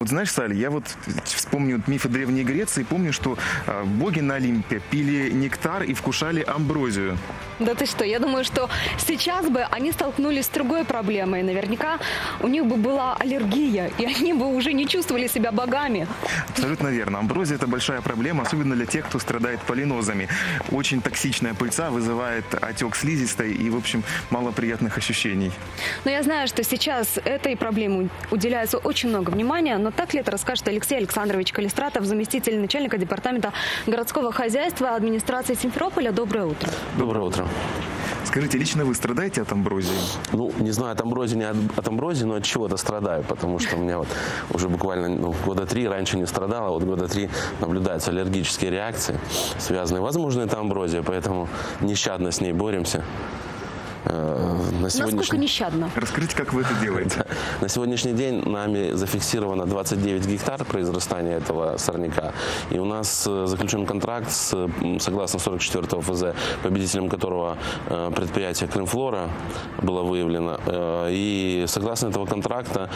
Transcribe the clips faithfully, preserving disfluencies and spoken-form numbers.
Вот знаешь, Салли, я вот вспомню мифы Древней Греции, помню, что э, боги на Олимпе пили нектар и вкушали амброзию. Да ты что, я думаю, что сейчас бы они столкнулись с другой проблемой. Наверняка у них бы была аллергия, и они бы уже не чувствовали себя богами. Абсолютно верно. Амброзия – это большая проблема, особенно для тех, кто страдает полинозами. Очень токсичная пыльца вызывает отек слизистой и, в общем, мало приятных ощущений. Но я знаю, что сейчас этой проблеме уделяется очень много внимания, но так ли это, расскажет Алексей Александрович Калистратов, заместитель начальника департамента городского хозяйства администрации Симферополя. Доброе утро. Доброе утро. Скажите, лично вы страдаете от амброзии? Ну, не знаю, от амброзии, не от, от амброзии, но от чего-то страдаю, потому что у меня вот уже буквально ну, года три, раньше не страдала, вот года три наблюдаются аллергические реакции, связанные, возможно, это амброзия, поэтому нещадно с ней боремся. На сегодняшний... Насколько нещадно? Расскажите, как вы это делаете. На сегодняшний день нами зафиксировано двадцать девять гектар произрастания этого сорняка. И у нас заключен контракт, с, согласно сорок четвёртого эф зэ, победителем которого предприятие «Крымфлора» было выявлено. И согласно этого контракта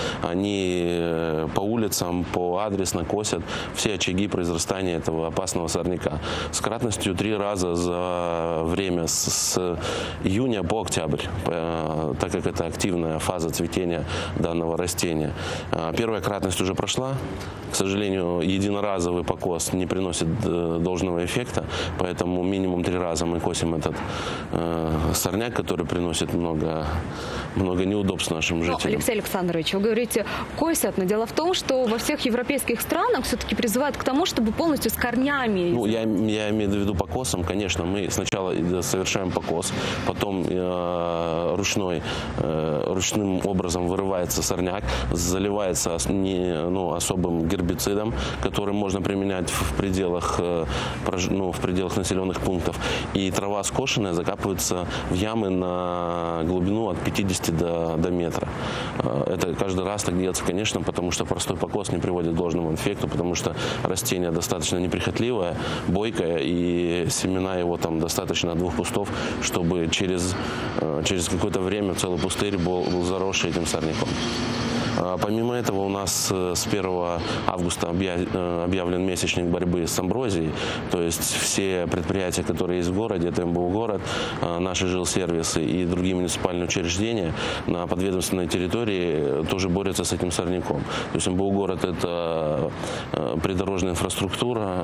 они по улицам, по адресно косят все очаги произрастания этого опасного сорняка. С кратностью три раза за время с, с июня по октябрь. Так как это активная фаза цветения данного растения. Первая кратность уже прошла. К сожалению, единоразовый покос не приносит должного эффекта, поэтому минимум три раза мы косим этот э, сорняк, который приносит много, много неудобств нашим жителям. Но, Алексей Александрович, вы говорите, косят, но дело в том, что во всех европейских странах все-таки призывают к тому, чтобы полностью с корнями. Ну, я, я имею в виду покосом, конечно, мы сначала совершаем покос, потом э, ручной, э, ручным образом вырывается сорняк, заливается не, ну, особым гербицидом, который можно применять в пределах, ну, в пределах населенных пунктов. И трава скошенная закапывается в ямы на глубину от пятидесяти до, до метра. Это каждый раз так делается, конечно, потому что простой покос не приводит к должному эффекту, потому что растение достаточно неприхотливое, бойкое, и семена его там достаточно двух кустов, чтобы через, через какое-то время целый пустырь был, был заросший этим сорняком. Помимо этого у нас с первого августа объявлен месячник борьбы с амброзией. То есть все предприятия, которые есть в городе, это эм бэ у город, наши жилсервисы и другие муниципальные учреждения на подведомственной территории тоже борются с этим сорняком. То есть эм бэ у город – это придорожная инфраструктура,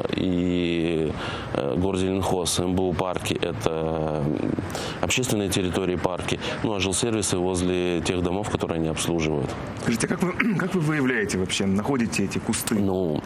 и Горзеленхоз, эм бэ у парки – это общественные территории, парки, ну а жилсервисы возле тех домов, которые они обслуживают. Скажите, как вы, как вы выявляете вообще, находите эти кусты? Ну,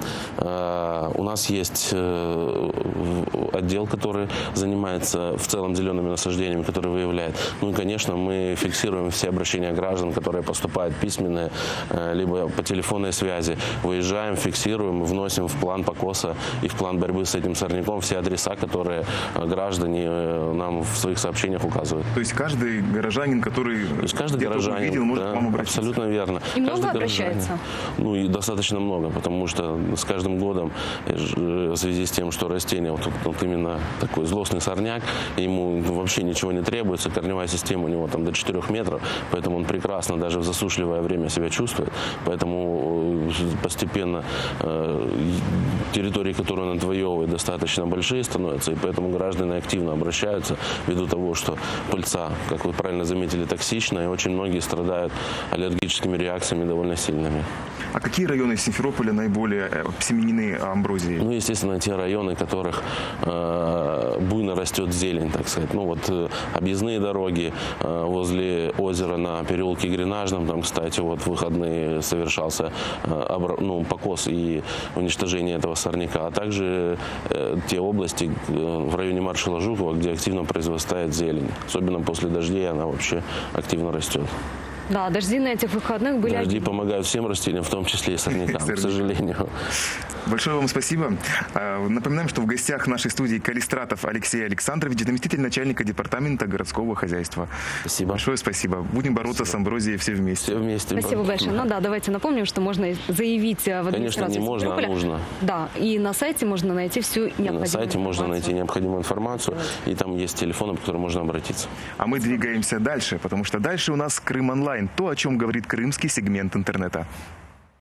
э, у нас есть э, отдел, который занимается в целом зелеными насаждениями, который выявляет. Ну и, конечно, мы фиксируем все обращения граждан, которые поступают письменные, э, либо по телефонной связи. Выезжаем, фиксируем, вносим в план покоса и в план борьбы с этим сорняком все адреса, которые граждане нам в своих сообщениях указывают. То есть каждый горожанин, который То есть каждый горожанин, увидел, может да, к вам обратиться? Абсолютно верно. И много обращается? Ну и достаточно много, потому что с каждым годом в связи с тем, что растение, вот, вот именно такой злостный сорняк, ему вообще ничего не требуется, корневая система у него там до четырёх метров, поэтому он прекрасно даже в засушливое время себя чувствует, поэтому постепенно э, территории, которые он отвоевывает, достаточно большие становятся, и поэтому граждане активно обращаются ввиду того, что пыльца, как вы правильно заметили, токсична, и очень многие страдают аллергическими реакциями довольно сильными. А какие районы Симферополя наиболее обсеменены амброзией? Ну, естественно, те районы, в которых э, буйно растет зелень, так сказать. Ну, вот э, объездные дороги э, возле озера на переулке Гренажном, там, кстати, вот в выходные совершался э, обра- ну, покос и уничтожение этого сорняка, а также э, те области э, в районе маршала Жукова, где активно произрастает зелень. Особенно после дождей она вообще активно растет. Да, дожди на этих выходных были... Дожди один. помогают всем растениям, в том числе и сорнякам, к сожалению. Большое вам спасибо. Напоминаем, что в гостях нашей студии Калистратов Алексей Александрович, заместитель начальника департамента городского хозяйства. Спасибо. Большое спасибо. Будем бороться спасибо. с амброзией все вместе. Все вместе. Спасибо большое. Ну да, давайте напомним, что можно заявить в администрацию Конечно, не можно, Симферополя. а нужно. Да, и на сайте можно найти всю необходимую На сайте информацию. можно найти необходимую информацию, и там есть телефоны, по которым можно обратиться. А мы двигаемся дальше, потому что дальше у нас Крым онлайн, то, о чем говорит крымский сегмент интернета.